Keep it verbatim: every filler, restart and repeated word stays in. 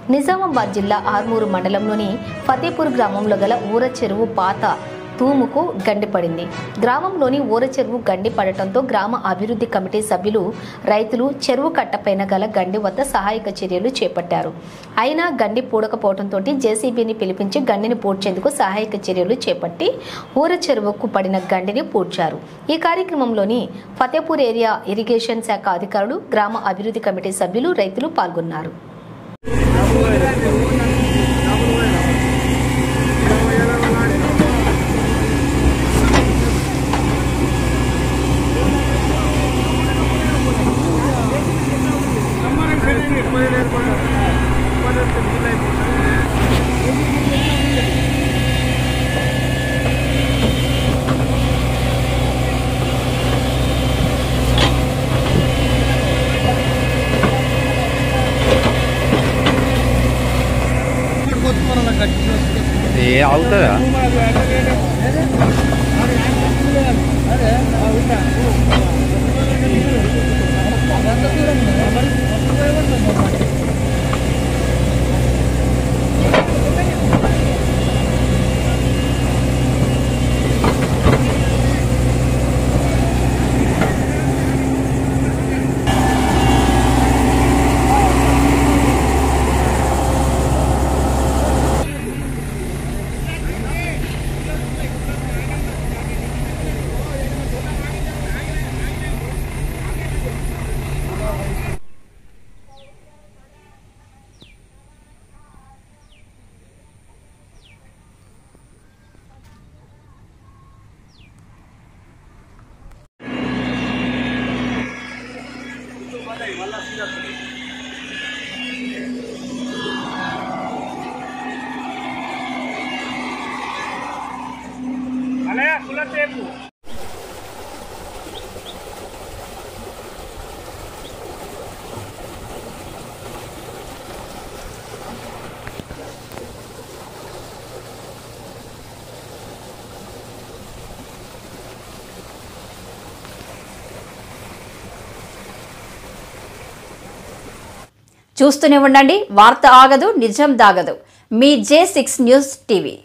నిజామాబాద్ జిల్లా ఆర్మూరు మండలంలోని ఫతేపూర్ గ్రామంలో గల ఊర చెరువు పాత తూముకు గండి పడింది. గ్రామంలోని ఊర చెరువు గండి పడటంతో గ్రామ అభివృద్ధి కమిటీ సభ్యులు రైతులు చెరువు కట్టపైన గల గండి వద్ద సహాయక చర్యలు చేపట్టారు. అయినా గండి పూడకపోవడంతో జేసీబీని పిలిపించి గండిని పూడ్చేందుకు సహాయక చర్యలు చేపట్టి ఊర చెరువుకు పడిన గండిని పూడ్చారు. ఈ కార్యక్రమంలోని ఫతేపూర్ ఏరియా ఇరిగేషన్ శాఖ అధికారులు, గ్రామ అభివృద్ధి కమిటీ సభ్యులు, రైతులు పాల్గొన్నారు. ये आउता है చూస్తూనే ఉండండి. వార్త ఆగదు, నిజం దాగదు. మీ జే సిక్స్ న్యూస్ టీవీ.